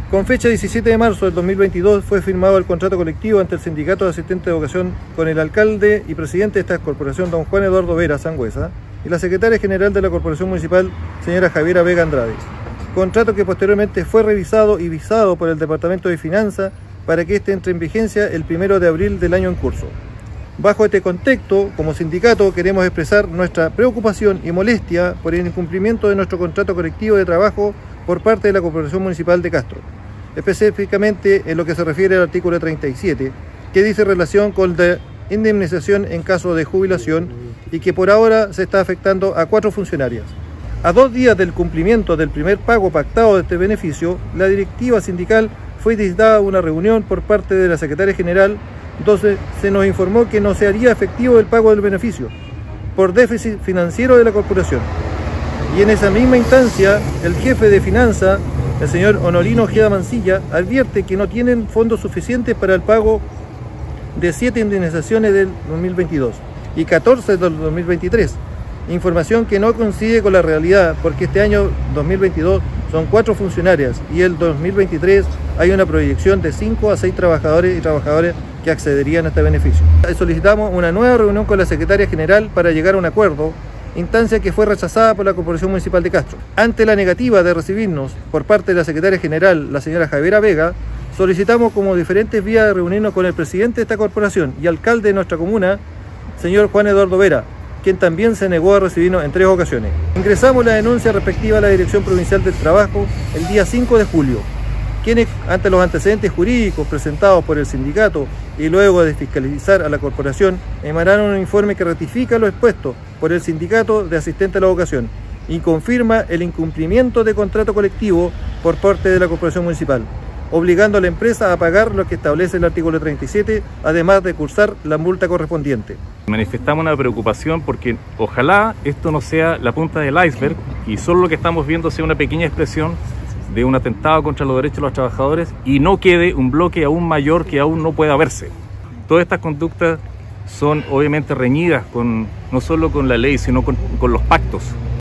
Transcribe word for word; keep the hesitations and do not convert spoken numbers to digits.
Con fecha diecisiete de marzo del dos mil veintidós fue firmado el contrato colectivo ante el Sindicato de Asistentes de Educación con el alcalde y presidente de esta corporación, don Juan Eduardo Vera Sangüesa, y la secretaria general de la Corporación Municipal, señora Javiera Vega Andrade. Contrato que posteriormente fue revisado y visado por el Departamento de Finanzas para que este entre en vigencia el primero de abril del año en curso. Bajo este contexto, como sindicato, queremos expresar nuestra preocupación y molestia por el incumplimiento de nuestro contrato colectivo de trabajo por parte de la Corporación Municipal de Castro, específicamente en lo que se refiere al artículo treinta y siete, que dice relación con la indemnización en caso de jubilación y que por ahora se está afectando a cuatro funcionarias. A dos días del cumplimiento del primer pago pactado de este beneficio, la directiva sindical fue dictada una reunión por parte de la secretaria general, donde se nos informó que no se haría efectivo el pago del beneficio por déficit financiero de la corporación. Y en esa misma instancia, el jefe de finanzas, el señor Honorino Ojeda Mancilla, advierte que no tienen fondos suficientes para el pago de siete indemnizaciones del dos mil veintidós y catorce del dos mil veintitrés. Información que no coincide con la realidad, porque este año dos mil veintidós son cuatro funcionarias y el dos mil veintitrés hay una proyección de cinco a seis trabajadores y trabajadoras que accederían a este beneficio. Solicitamos una nueva reunión con la secretaria general para llegar a un acuerdo, instancia que fue rechazada por la Corporación Municipal de Castro. Ante la negativa de recibirnos por parte de la secretaria general, la señora Javiera Vega, solicitamos como diferentes vías de reunirnos con el presidente de esta corporación y alcalde de nuestra comuna, señor Juan Eduardo Vera, quien también se negó a recibirnos en tres ocasiones. Ingresamos la denuncia respectiva a la Dirección Provincial del Trabajo el día cinco de julio, quienes, ante los antecedentes jurídicos presentados por el sindicato y luego de fiscalizar a la corporación, emanaron un informe que ratifica lo expuesto por el sindicato de asistentes a la educación y confirma el incumplimiento de contrato colectivo por parte de la corporación municipal, obligando a la empresa a pagar lo que establece el artículo treinta y siete, además de cursar la multa correspondiente. Manifestamos una preocupación porque ojalá esto no sea la punta del iceberg y solo lo que estamos viendo sea una pequeña expresión de un atentado contra los derechos de los trabajadores y no quede un bloque aún mayor que aún no pueda verse. Todas estas conductas son obviamente reñidas con, no solo con la ley, sino con, con los pactos